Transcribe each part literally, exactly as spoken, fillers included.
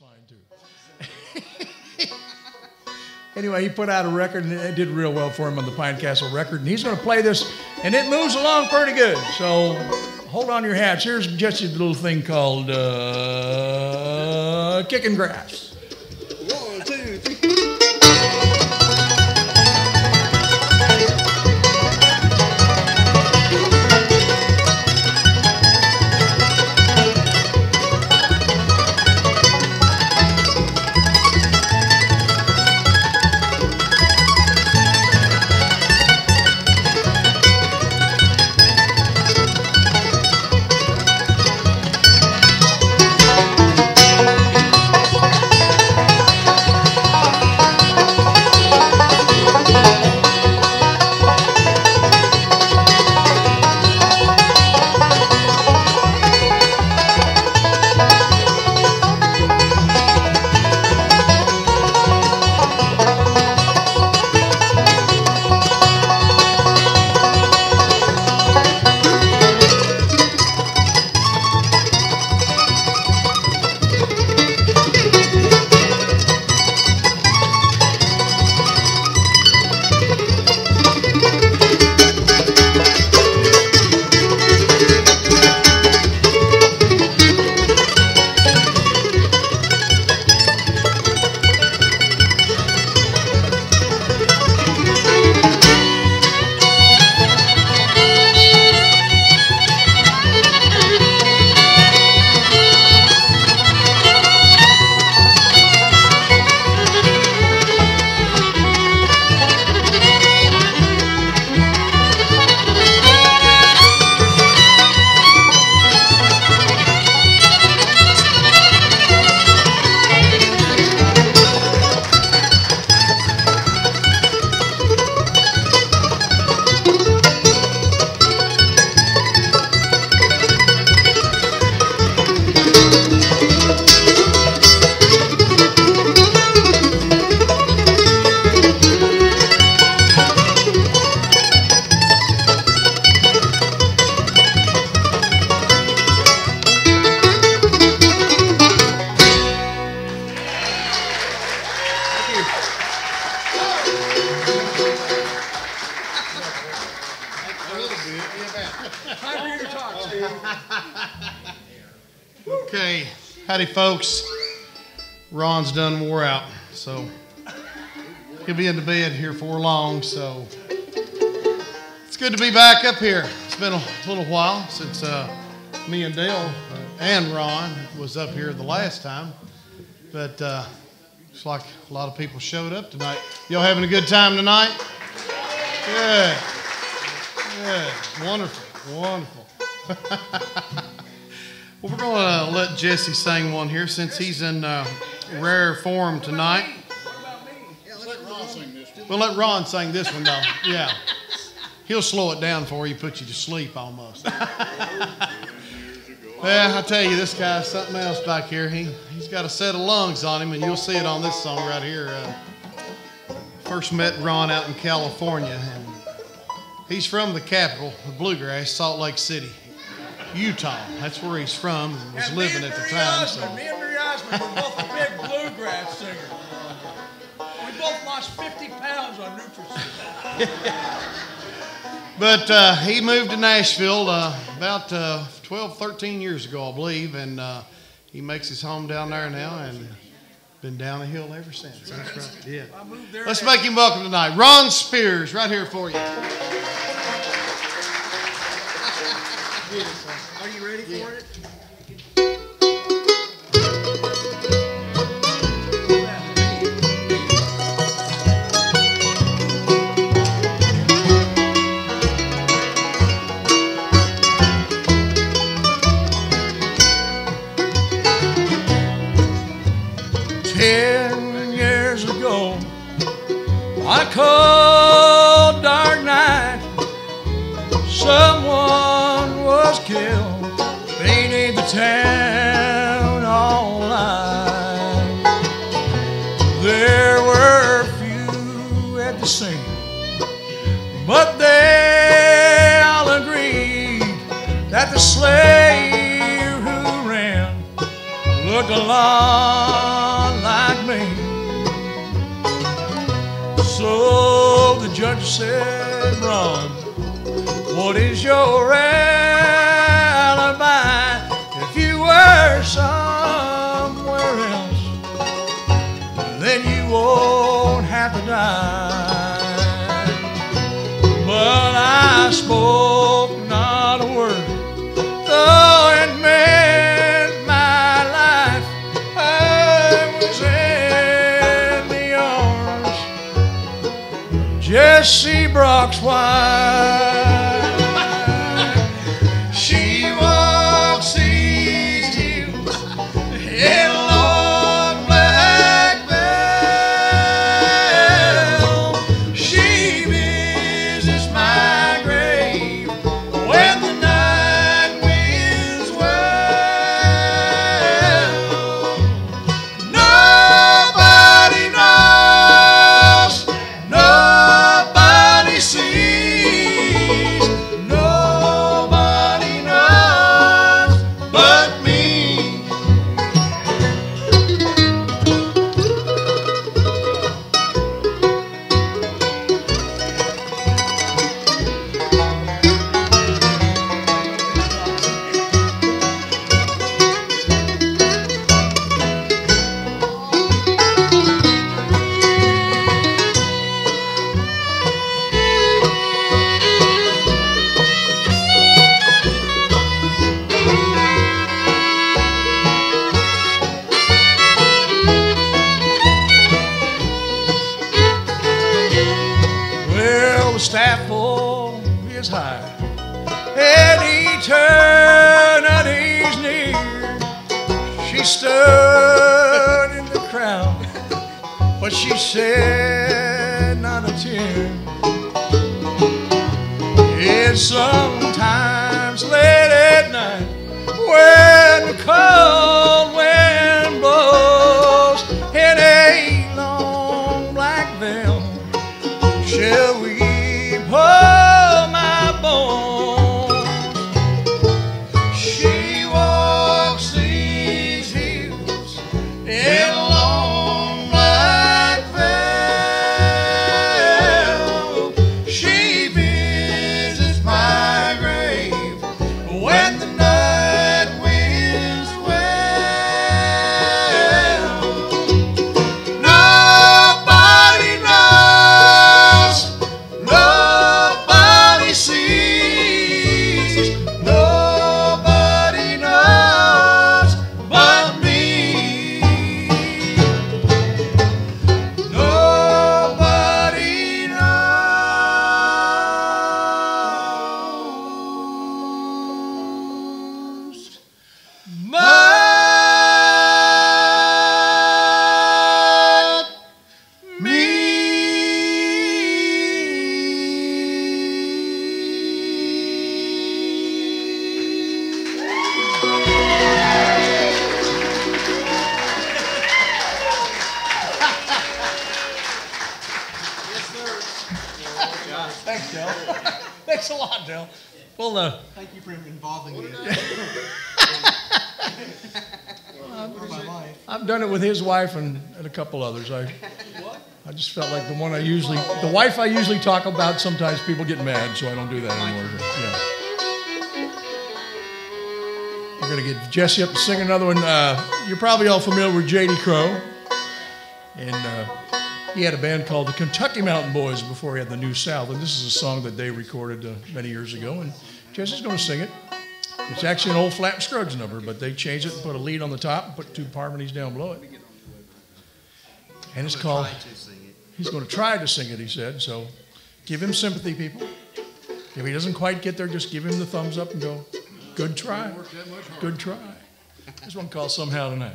fine too. Anyway, he put out a record, and it did real well for him on the Pine Castle record. And he's going to play this, and it moves along pretty good. So hold on to your hats. Here's just a little thing called uh, Kicking Grass. One, two, three. Okay, howdy folks. Ron's done wore out, so he'll be in the bed here for long, so it's good to be back up here. It's been a little while since uh, me and Dale uh, and Ron was up here the last time, but uh, looks like a lot of people showed up tonight. Y'all having a good time tonight? Good. Good. Wonderful. Wonderful. Well, we're going to let Jesse sing one here since he's in uh, rare form tonight. We'll let Ron sing this one, though. Yeah. He'll slow it down for you, put you to sleep almost. Yeah, I tell you, this guy's something else back here. He, he's got a set of lungs on him, and you'll see it on this song right here. Uh, first met Ron out in California, and he's from the capital of Bluegrass, Salt Lake City, Utah. That's where he's from and was and living at the time. So. Me and Mary Osmond were both a big bluegrass singers. We both lost fifty pounds on Nutricin. But uh, he moved to Nashville uh, about uh, twelve, thirteen years ago, I believe, and uh, he makes his home down there now and been down the hill ever since. That's right. Yeah. Let's make him welcome tonight. Ron Spears, right here for you. Are you ready for it? Ten years ago, on a cold, dark night, someone was killed beneath the town all night. There were few at the scene, but they all agreed that the slave who ran looked a lot said, Ron, what is your alibi? If you were somewhere else, then you won't have to die. But I spoke not a word, though it meant my life. I was in the arms of Jessie Brock's wife. She walks these hills in a long black veil. She visits my grave when the night winds wail. Nobody knows, nobody sees, nobody knows but me. Well, the staff pole is high and eternity's near. She stood in the crowd, but she said not a tear. It's sometimes late at night when the cold wind blows in a long black veil. Shall we pull my bones? She walks these hills in a long black veil. She visits my grave when the night winds wail. Nobody knows, nobody sees, nobody knows but me. Nobody knows but me. Thanks, Del. Thanks a lot, Del. Well, uh, Thank you for involving me. For my life. I've done it with his wife and, and a couple others. I, I just felt like the one I usually, the wife I usually talk about, sometimes people get mad, so I don't do that anymore. But, yeah. We're going to get Jesse up to sing another one. Uh, you're probably all familiar with J D Crowe. And uh, he had a band called the Kentucky Mountain Boys before he had the New South. And this is a song that they recorded uh, many years ago. And Jesse's going to sing it. It's actually an old Flat Scruggs number, but they changed it and put a lead on the top and put two harmonies down below it. And it's called, he's going to try to sing it, he said. So give him sympathy, people. If he doesn't quite get there, just give him the thumbs up and go, good try. Good try. This one called Somehow Tonight.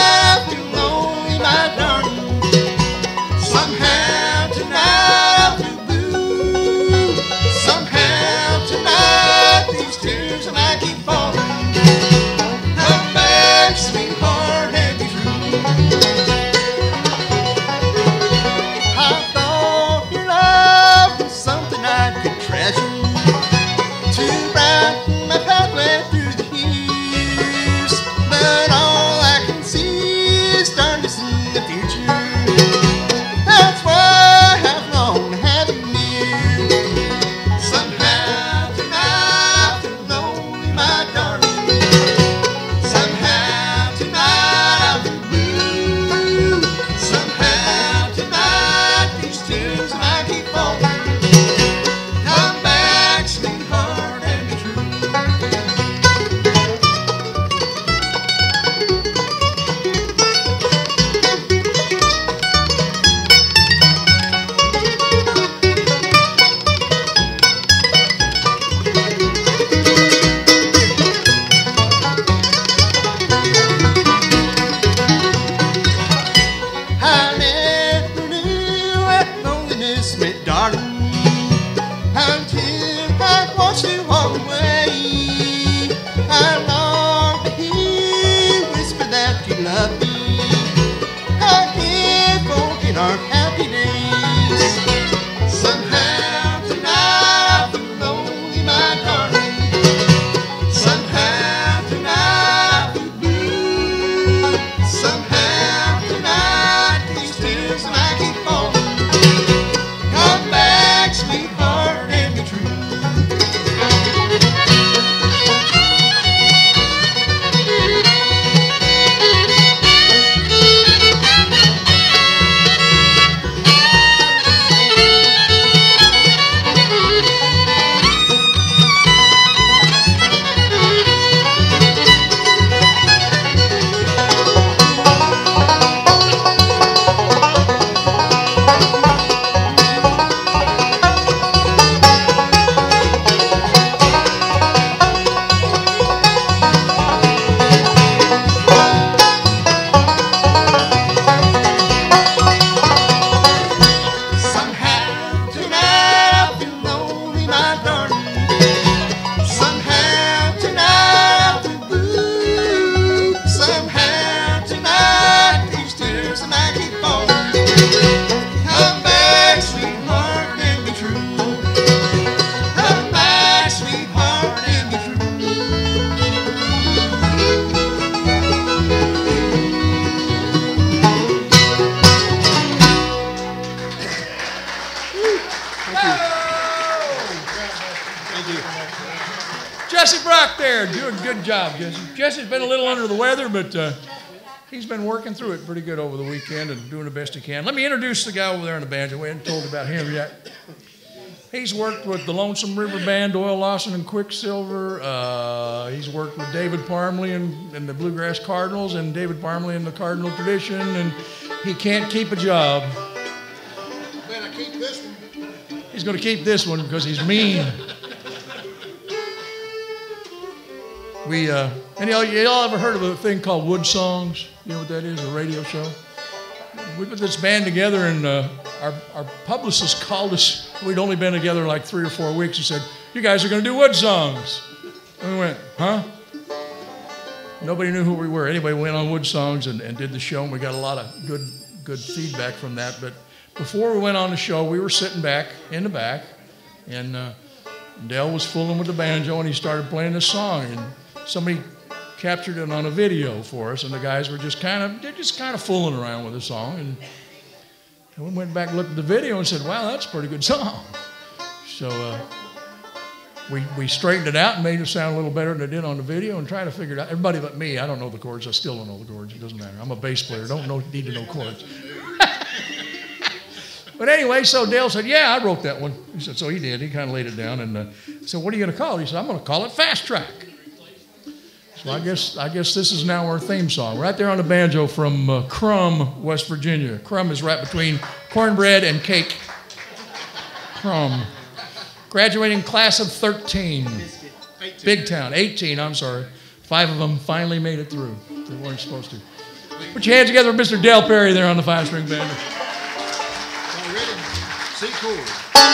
Somehow Thank you. Jesse Brock there, doing a good job, Jesse. Jesse's been a little under the weather, but uh, he's been working through it pretty good over the weekend and doing the best he can. Let me introduce the guy over there on the banjo. We haven't told about him yet. He's worked with the Lonesome River Band, Doyle Lawson and Quicksilver. Uh, he's worked with David Parmley and, and the Bluegrass Cardinals, and David Parmley and the Cardinal Tradition, and he can't keep a job. Man, I keep this one. He's going to keep this one because he's mean. We, uh, and y'all, y'all ever heard of a thing called Wood Songs? You know what that is, a radio show? We put this band together, and uh, our, our publicist called us. We'd only been together like three or four weeks. He said, "You guys are going to do Wood Songs." And we went, "Huh?" Nobody knew who we were. Anyway, we went on Wood Songs and, and did the show, and we got a lot of good, good feedback from that. But before we went on the show, we were sitting back in the back, and uh, Dell was fooling with the banjo, and he started playing this song, and somebody captured it on a video for us, and the guys were just kind of, they're just kind of fooling around with the song, and, and we went back and looked at the video and said, "Wow, that's a pretty good song." So uh, we we straightened it out and made it sound a little better than it did on the video, and tried to figure it out. Everybody but me, I don't know the chords. I still don't know the chords. It doesn't matter. I'm a bass player. Don't know, need to know chords. But anyway, so Dale said, "Yeah, I wrote that one." He said, so he did. He kind of laid it down, and uh, said, "What are you going to call it?" He said, "I'm going to call it Fast Track." So I guess I guess this is now our theme song. Right there on the banjo from uh, Crum, West Virginia. Crum is right between cornbread and cake. Crum. Graduating class of thirteen. Big town. eighteen, I'm sorry. Five of them finally made it through. They weren't supposed to. Put your hands together with Mister Dale Perry there on the five-string banjo. C chord.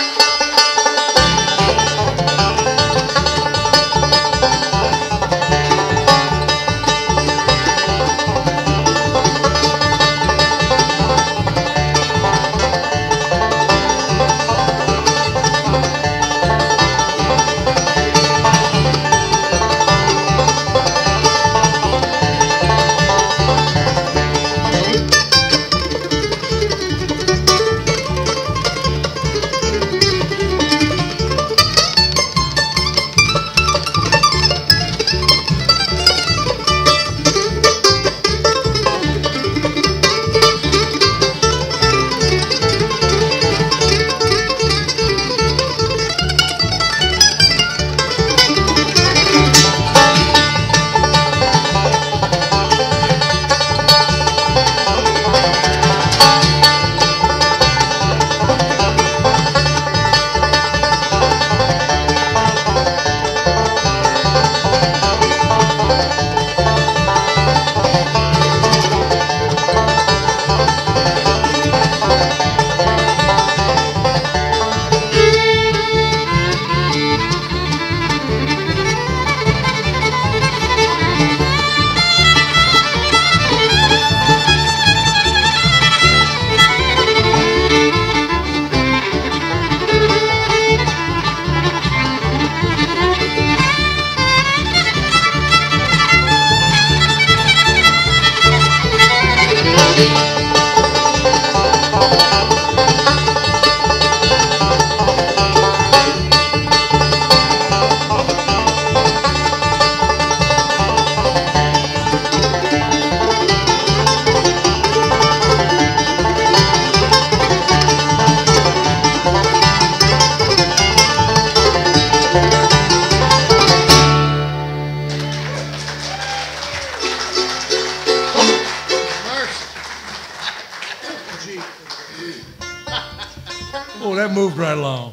Oh, that moved right along.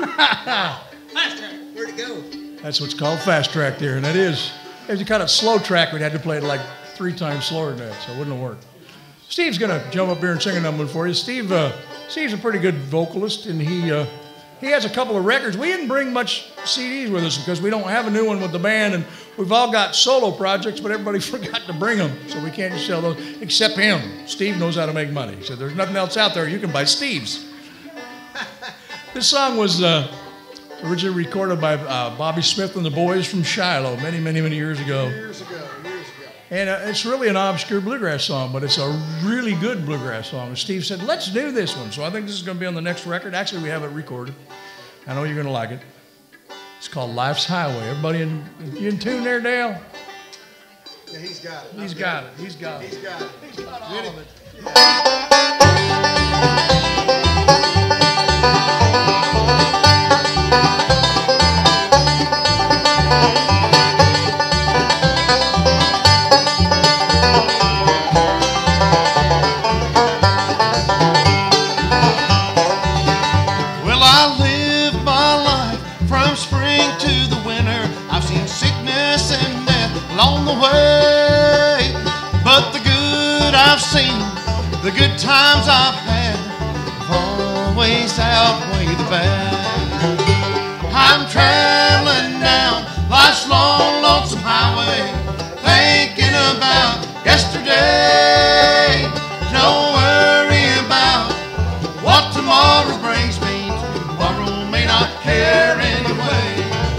Fast track. Where'd it go? That's what's called fast track there, and that is, there's a kind of slow track. We'd had to play it like three times slower than that, so it wouldn't have worked. Steve's gonna jump up here and sing a number for you. Steve, uh, Steve's a pretty good vocalist, and he uh, he has a couple of records. We didn't bring much C Ds with us because we don't have a new one with the band, and we've all got solo projects, but everybody forgot to bring them, so we can't just sell those, except him. Steve knows how to make money. He said, "There's nothing else out there. You can buy Steve's." This song was uh, originally recorded by uh, Bobby Smith and the Boys from Shiloh many, many, many years ago. Years ago, years ago. And uh, it's really an obscure bluegrass song, but it's a really good bluegrass song. And Steve said, "Let's do this one." So I think this is going to be on the next record. Actually, we have it recorded. I know you're going to like it. It's called Life's Highway. Everybody in, you in tune there, Dale? Yeah, he's got it. He's got it. He's got it. He's got it. He's got all of it. Well, I live my life from spring to the winter. I've seen sickness and death along the way, but the good I've seen, the good times I've had, have always outweigh the bad. I'm traveling down life's long, lonesome highway, thinking about yesterday. Don't worry about what tomorrow brings me. Tomorrow may not care anyway.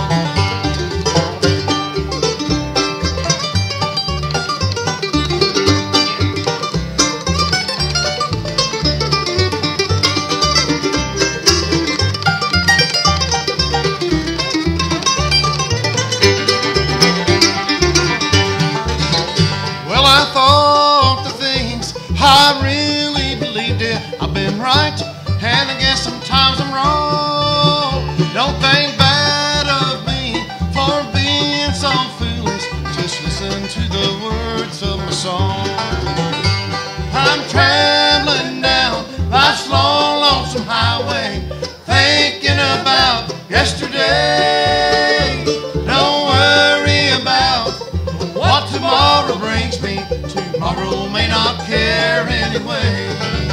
Well, I thought the things I really believed in. I've been right, and I guess sometimes I'm wrong. Don't think bad of me for being so foolish. Just listen to the words of my song. I'm traveling down life's long, lonesome highway, thinking about yesterday. Don't worry about what tomorrow brings me. Tomorrow may not care anyway.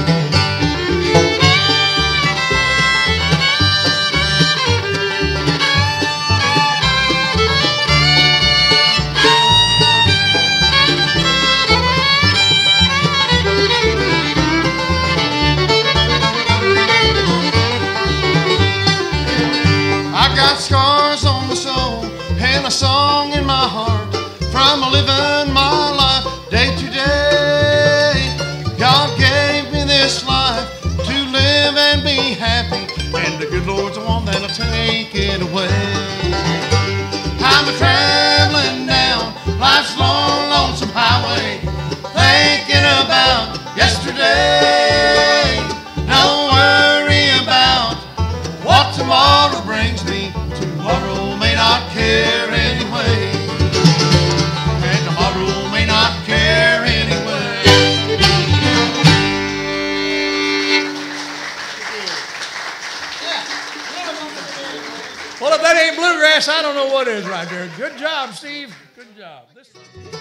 I got scars on my soul and a song in my heart from living my life day to day. God gave me this life to live and be happy, and the good Lord's the one that'll take it away. I'm a traveling down life's long, lonesome highway, thinking about yesterday. Don't worry about what tomorrow brings me. Tomorrow may not care anyway. And tomorrow may not care anyway. Well, if that ain't bluegrass, I don't know what is right there. Good job, Steve. Good job. This